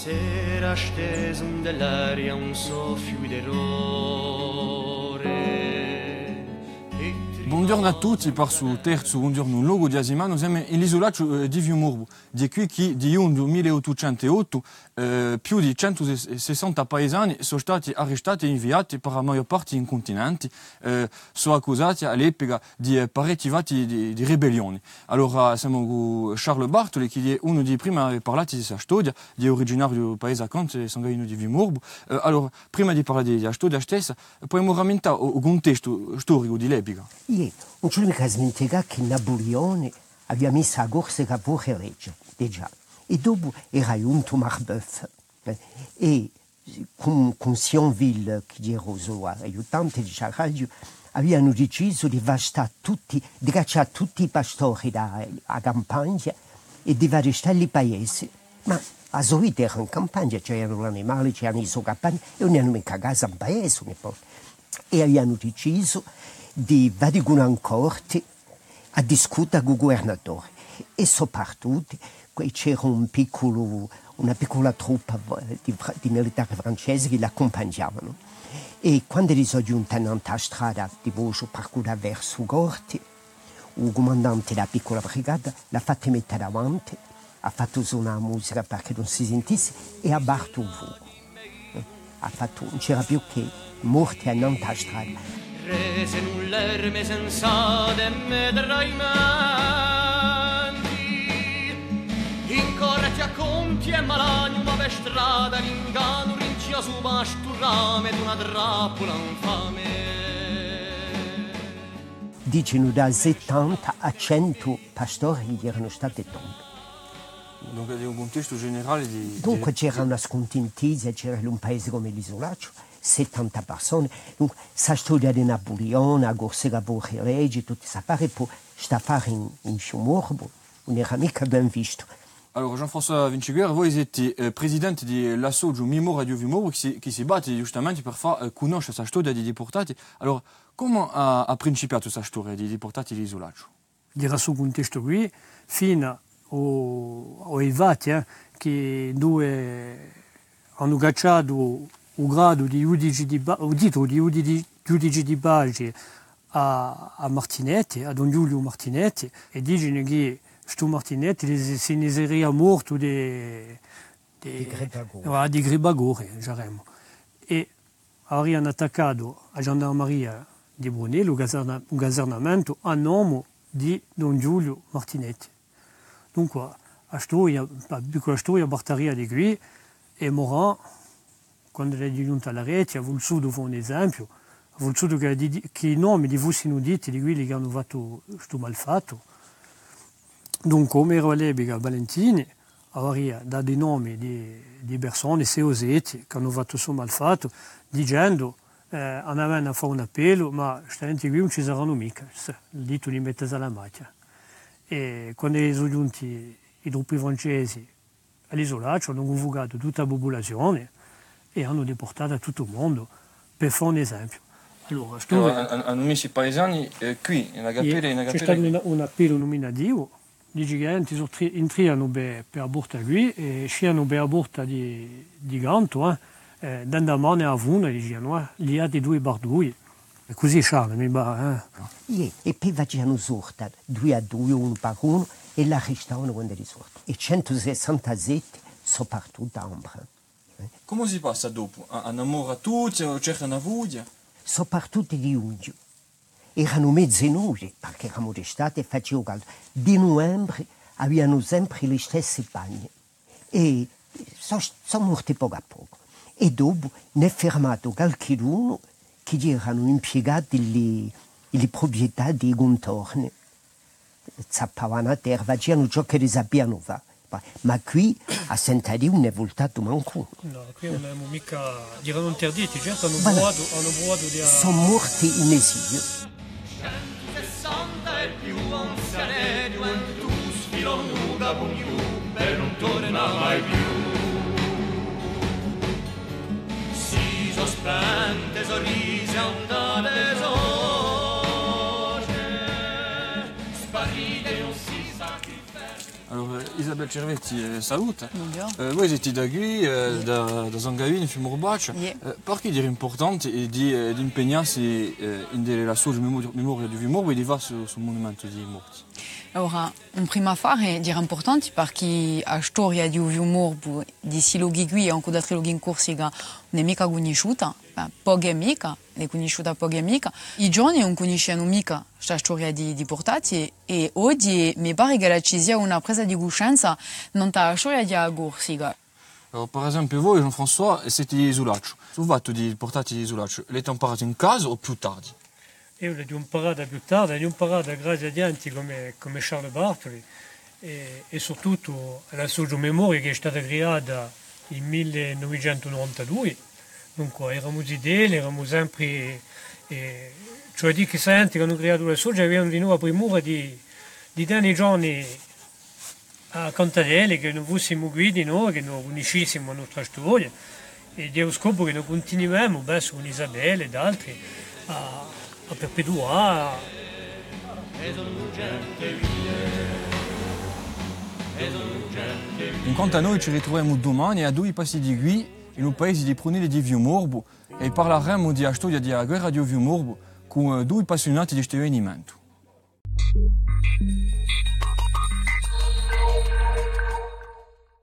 Era steso dell'aria un soffio d'errore. Buongiorno a tutti, par su terzo buongiorno logo di Asimano, siamo nell'isolaccio di Viumorbo, di qui che di 1808 più di 160 paesani sono stati arrestati e inviati per la maggior parte in continenti, sono accusati all'epoca di parecchi fatti di ribellioni. Allora siamo con Charles Bartoli, che è uno dei primi a parlare di questa storia, di originario del paese a Conte, sanguino di Viumorbo. Allora, prima di parlare della storia stessa, possiamo rammentare il contesto storico di l'epoca. Non c'è mica smentire che Napoleone aveva messo a corsa che vuole reggere, già. E dopo era giunto Marbeuf. E con Sionville, che era il suo aiutante di radio, avevano deciso di cacciare tutti i pastori a campagna e di restare i paesi. Ma a solito era in campagna, c'erano gli animali, c'erano i suoi campagni, e non hanno mica casa in paese. E avevano deciso di fare una corte a discutere con il governatore. E sono partiti, c'era una piccola truppa di militari francesi che l'accompagnavano. E quando sono giunti in strada di voce parcurare verso la corte, il comandante della piccola brigata l'ha fatto mettere davanti, ha fatto suonare la musica perché non si sentisse e ha battuto il fuoco. Non c'era più che morti in strada. Rese null'erme sensate e medraimenti, incorretti a conti e malagno per strada, l'inganno rincia su pasturame d'una trappola infame. Dicono da 70 a 100 pastori che erano stati tombi. Dunque, è un contesto generale di... Dunque c'era una scontentizia, c'era un paese come l'isolaccio, 70 persone. Dunque, questa storia di Napoleone, a corsa che vuole reggere, tutte queste affari, poi sta a fare in Viumorbo, non era mica ben visto. Allora, Jean-François Vinciguer, voi siete presidente dell'Assoggio Memoria di Viumorbo che si batte giustamente per far conoscere questa storia di deportati. Allora, come ha principiato questa storia di deportati dell'isolaccio? Era su contesto qui, fino ai fatti che due hanno cacciato il grado di giudice di giudice di pace a Martinetti, a Don Giulio Martinetti, e dicono che questo Martinetti se ne sarebbe morto di gribagore, e avevano attaccato a Gendarmeria di Brunello un casernamento a nome di Don Giulio Martinetti. Dunque, la piccola storia partiva di qui, e Morin, quando è giunto alla rete, ha voluto fare un esempio, ha voluto che i nomi di fossero detti di quelli che hanno fatto questo malfatto. Dunque, come era all'epoca Valentini, aveva dato i nomi di persone seosetti che hanno fatto questo malfatto, dicendo andavano a fare un appello, ma questi qui non ci saranno mica, il dito li mette alla macchia. E quando sono giunti i truppi francesi all'isolaccio, hanno convocato tutta la popolazione e hanno deportato tutto il mondo per fare un esempio. Allora, hanno messo i paesani qui, nella cappella. C'è stato un appello nominativo, dice che entriamo per abortare qui e sciano per abortare di Ganto, da mano a Vuna, dicevano, lì ha di due bardui. E così Charles mi va. E poi facevano sorta, 2 a 2, uno per uno, e la restavano quando risorta. E 167 sono partiti da Ambra. Come si passa dopo? Innamora tutti o cercano a voglia? Sono partiti di Undio. Erano mezzanotte, perché eravamo d'estate e facevano caldo. Di novembre avevano sempre le stesse bagni. E sono morti poco a poco. E dopo ne è fermato qualcuno che erano impiegati le proprietà dei contorni. Zappavano a terra, facevano ciò che sapevano fare. Ma qui a Sant'Adio non è voltato manco. No, qui non abbiamo mica... erano interditi, certo, hanno provato di... Sono morti in esilio. 160 e più anziane gioventù sfilò nuda con più per non torna mai più. Si sospende, sorrise, andate soce, sparite non si sa chi. Alors, Isabelle Cervetti, salut. Buongiorno. Voi siete da qui, da Zangavini, Fiume Urbac. Perché è importante di impegnarsi in delle relazioni di memoria di Fiume Urbac e di fare sul monumento di morti? Ora, un primo affare è importante perché la storia di Fiumorbu, di Silogigui e anche da Triloghi in Corsica, non è mica conosciuta, poche mica, è conosciuta poche mica. I giovani non conoscono mica questa storia di portati e oggi mi pare che ci sia una presa di coscienza non la storia di Corsica. Alors, per esempio, voi, Jean-François, siete isolati. Sul fatto di portati isolati, l'avete imparato in casa o più tardi? Io l'ho imparata più tardi, l'ho imparata grazie a gente come Charles Bartoli e soprattutto alla sua memoria che è stata creata nel 1992. Dunque eravamo idee, eravamo sempre, cioè di che senti che hanno creato la sua, avevano di nuovo premura di dare i giorni a Cantarelli che non fossimo guidi noi, che non conoscessimo la nostra storia e di scopo che noi continuiamo con Isabelle ed altri a perpetuare. Incontro a noi ci ritroviamo domani a 2 passi di qui in un paese di Prunelli di Fiumorbu e parleremo di storia della guerra di Fiumorbu con 2 appassionati di questo avvenimento.